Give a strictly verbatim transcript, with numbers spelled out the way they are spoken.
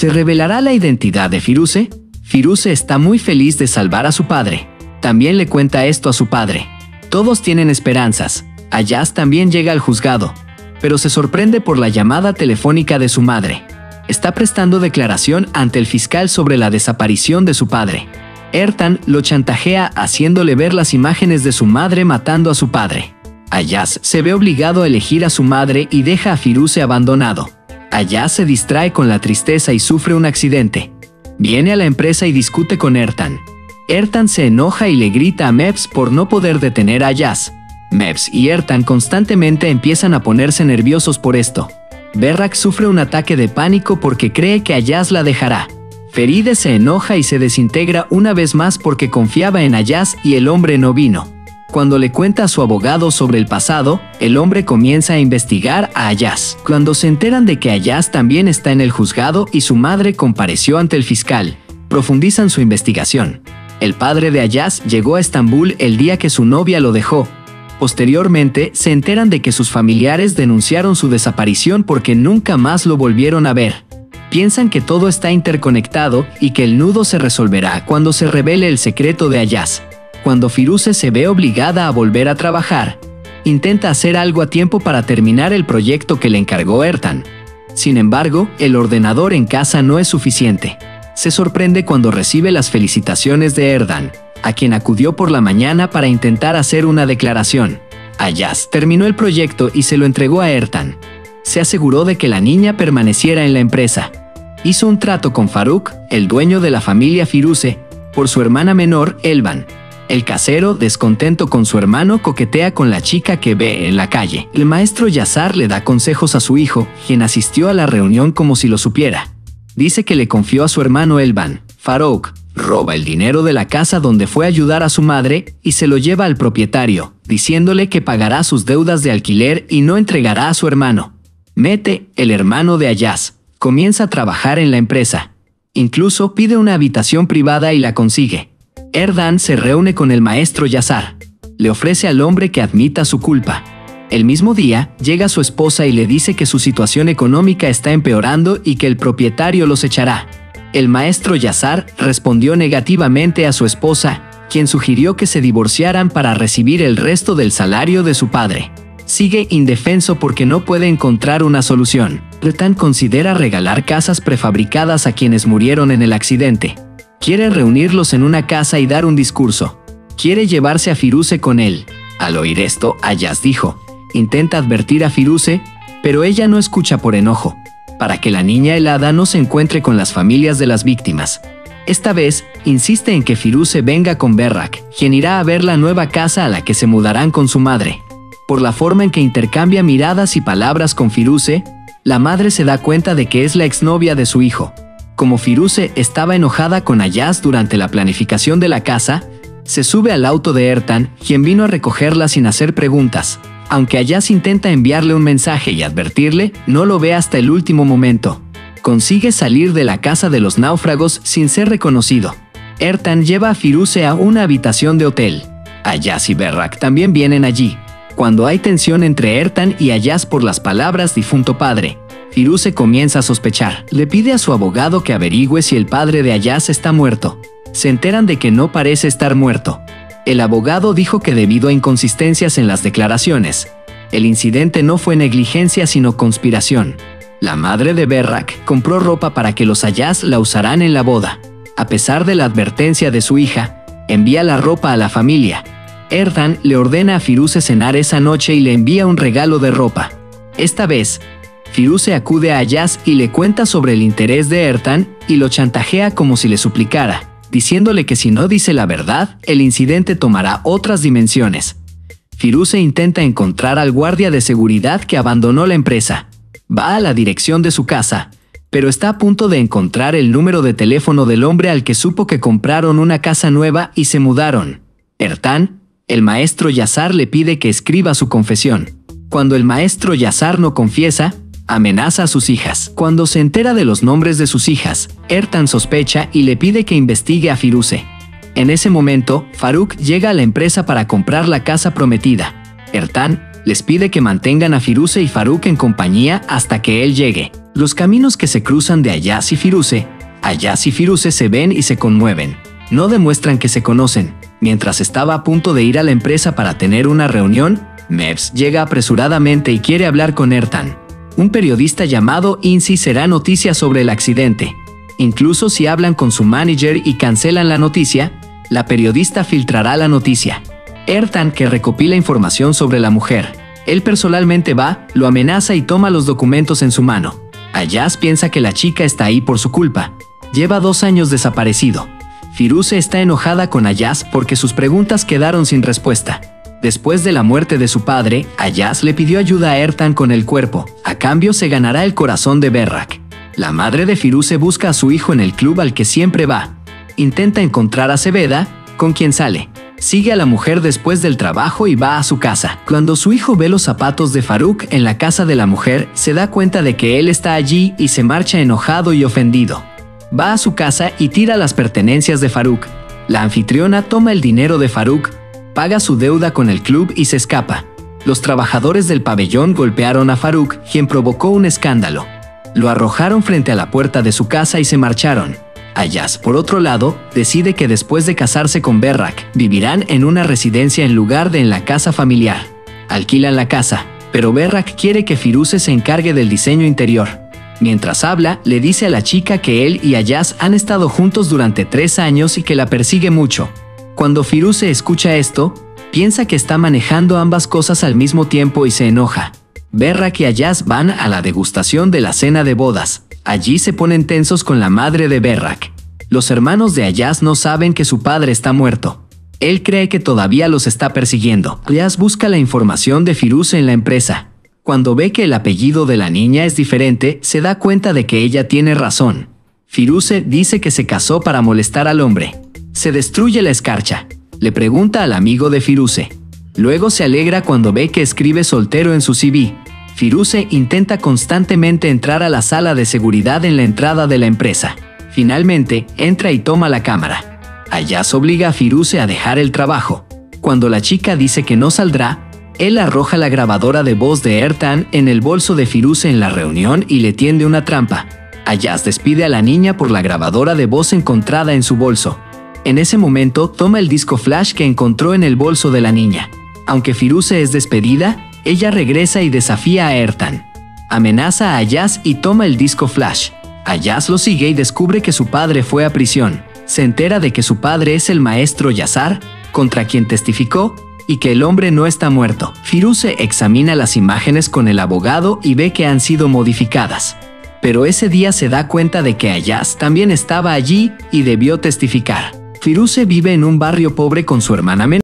¿Se revelará la identidad de Firuze? Firuze está muy feliz de salvar a su padre. También le cuenta esto a su padre. Todos tienen esperanzas. Ayaz también llega al juzgado, pero se sorprende por la llamada telefónica de su madre. Está prestando declaración ante el fiscal sobre la desaparición de su padre. Ertan lo chantajea haciéndole ver las imágenes de su madre matando a su padre. Ayaz se ve obligado a elegir a su madre y deja a Firuze abandonado. Ayaz se distrae con la tristeza y sufre un accidente. Viene a la empresa y discute con Ertan. Ertan se enoja y le grita a Mebs por no poder detener a Ayaz. Mebs y Ertan constantemente empiezan a ponerse nerviosos por esto. Berrak sufre un ataque de pánico porque cree que Ayaz la dejará. Feride se enoja y se desintegra una vez más porque confiaba en Ayaz y el hombre no vino. Cuando le cuenta a su abogado sobre el pasado, el hombre comienza a investigar a Ayaz. Cuando se enteran de que Ayaz también está en el juzgado y su madre compareció ante el fiscal, profundizan su investigación. El padre de Ayaz llegó a Estambul el día que su novia lo dejó. Posteriormente, se enteran de que sus familiares denunciaron su desaparición porque nunca más lo volvieron a ver. Piensan que todo está interconectado y que el nudo se resolverá cuando se revele el secreto de Ayaz. Cuando Firuze se ve obligada a volver a trabajar, intenta hacer algo a tiempo para terminar el proyecto que le encargó Ertan. Sin embargo, el ordenador en casa no es suficiente. Se sorprende cuando recibe las felicitaciones de Erdan, a quien acudió por la mañana para intentar hacer una declaración. Ayaz terminó el proyecto y se lo entregó a Ertan. Se aseguró de que la niña permaneciera en la empresa. Hizo un trato con Faruk, el dueño de la familia Firuze, por su hermana menor, Elvan. El casero, descontento con su hermano, coquetea con la chica que ve en la calle. El maestro Yazar le da consejos a su hijo, quien asistió a la reunión como si lo supiera. Dice que le confió a su hermano Elvan. Faruk roba el dinero de la casa donde fue a ayudar a su madre y se lo lleva al propietario, diciéndole que pagará sus deudas de alquiler y no entregará a su hermano. Mete, el hermano de Ayaz, comienza a trabajar en la empresa. Incluso pide una habitación privada y la consigue. Erdan se reúne con el maestro Yazar. Le ofrece al hombre que admita su culpa. El mismo día, llega su esposa y le dice que su situación económica está empeorando y que el propietario los echará. El maestro Yazar respondió negativamente a su esposa, quien sugirió que se divorciaran para recibir el resto del salario de su padre. Sigue indefenso porque no puede encontrar una solución. Ertan considera regalar casas prefabricadas a quienes murieron en el accidente. Quiere reunirlos en una casa y dar un discurso. Quiere llevarse a Firuze con él. Al oír esto, Ayaz dijo, intenta advertir a Firuze, pero ella no escucha por enojo, para que la niña helada no se encuentre con las familias de las víctimas. Esta vez, insiste en que Firuze venga con Berrak, quien irá a ver la nueva casa a la que se mudarán con su madre. Por la forma en que intercambia miradas y palabras con Firuze, la madre se da cuenta de que es la exnovia de su hijo. Como Firuze estaba enojada con Ayaz durante la planificación de la casa, se sube al auto de Ertan, quien vino a recogerla sin hacer preguntas. Aunque Ayaz intenta enviarle un mensaje y advertirle, no lo ve hasta el último momento. Consigue salir de la casa de los náufragos sin ser reconocido. Ertan lleva a Firuze a una habitación de hotel. Ayaz y Berrak también vienen allí. Cuando hay tensión entre Ertan y Ayaz por las palabras difunto padre, Firuze comienza a sospechar. Le pide a su abogado que averigüe si el padre de Ayaz está muerto. Se enteran de que no parece estar muerto. El abogado dijo que debido a inconsistencias en las declaraciones, el incidente no fue negligencia sino conspiración. La madre de Berrak compró ropa para que los Ayaz la usarán en la boda. A pesar de la advertencia de su hija, envía la ropa a la familia. Erdan le ordena a Firuze cenar esa noche y le envía un regalo de ropa. Esta vez, Firuze acude a Ayaz y le cuenta sobre el interés de Ertan y lo chantajea como si le suplicara, diciéndole que si no dice la verdad, el incidente tomará otras dimensiones. Firuze intenta encontrar al guardia de seguridad que abandonó la empresa. Va a la dirección de su casa, pero está a punto de encontrar el número de teléfono del hombre al que supo que compraron una casa nueva y se mudaron. Ertan, el maestro Yazar, le pide que escriba su confesión. Cuando el maestro Yazar no confiesa, amenaza a sus hijas. Cuando se entera de los nombres de sus hijas, Ertan sospecha y le pide que investigue a Firuze. En ese momento, Faruk llega a la empresa para comprar la casa prometida. Ertan les pide que mantengan a Firuze y Faruk en compañía hasta que él llegue. Los caminos que se cruzan de Ayaz y Firuze. Ayaz y Firuze se ven y se conmueven. No demuestran que se conocen. Mientras estaba a punto de ir a la empresa para tener una reunión, Mevs llega apresuradamente y quiere hablar con Ertan. Un periodista llamado Insi será noticia sobre el accidente. Incluso si hablan con su manager y cancelan la noticia, la periodista filtrará la noticia. Ertan, que recopila información sobre la mujer. Él personalmente va, lo amenaza y toma los documentos en su mano. Ayaz piensa que la chica está ahí por su culpa. Lleva dos años desaparecido. Firuze está enojada con Ayaz porque sus preguntas quedaron sin respuesta. Después de la muerte de su padre, Ayaz le pidió ayuda a Ertan con el cuerpo. A cambio se ganará el corazón de Berrak. La madre de Firuze busca a su hijo en el club al que siempre va. Intenta encontrar a Seveda, con quien sale. Sigue a la mujer después del trabajo y va a su casa. Cuando su hijo ve los zapatos de Faruk en la casa de la mujer, se da cuenta de que él está allí y se marcha enojado y ofendido. Va a su casa y tira las pertenencias de Faruk. La anfitriona toma el dinero de Faruk, paga su deuda con el club y se escapa. Los trabajadores del pabellón golpearon a Faruk, quien provocó un escándalo. Lo arrojaron frente a la puerta de su casa y se marcharon. Ayaz, por otro lado, decide que después de casarse con Berrak, vivirán en una residencia en lugar de en la casa familiar. Alquilan la casa, pero Berrak quiere que Firuze se encargue del diseño interior. Mientras habla, le dice a la chica que él y Ayaz han estado juntos durante tres años y que la persigue mucho. Cuando Firuze escucha esto, piensa que está manejando ambas cosas al mismo tiempo y se enoja. Berrak y Ayaz van a la degustación de la cena de bodas. Allí se ponen tensos con la madre de Berrak. Los hermanos de Ayaz no saben que su padre está muerto. Él cree que todavía los está persiguiendo. Ayaz busca la información de Firuze en la empresa. Cuando ve que el apellido de la niña es diferente, se da cuenta de que ella tiene razón. Firuze dice que se casó para molestar al hombre. Se destruye la escarcha. Le pregunta al amigo de Firuze. Luego se alegra cuando ve que escribe soltero en su C V. Firuze intenta constantemente entrar a la sala de seguridad en la entrada de la empresa. Finalmente, entra y toma la cámara. Ayaz obliga a Firuze a dejar el trabajo. Cuando la chica dice que no saldrá, él arroja la grabadora de voz de Ertan en el bolso de Firuze en la reunión y le tiende una trampa. Ayaz despide a la niña por la grabadora de voz encontrada en su bolso. En ese momento, toma el disco flash que encontró en el bolso de la niña. Aunque Firuze es despedida, ella regresa y desafía a Ertan. Amenaza a Ayaz y toma el disco flash. Ayaz lo sigue y descubre que su padre fue a prisión. Se entera de que su padre es el maestro Yazar, contra quien testificó, y que el hombre no está muerto. Firuze examina las imágenes con el abogado y ve que han sido modificadas. Pero ese día se da cuenta de que Ayaz también estaba allí y debió testificar. Firuze vive en un barrio pobre con su hermana menor.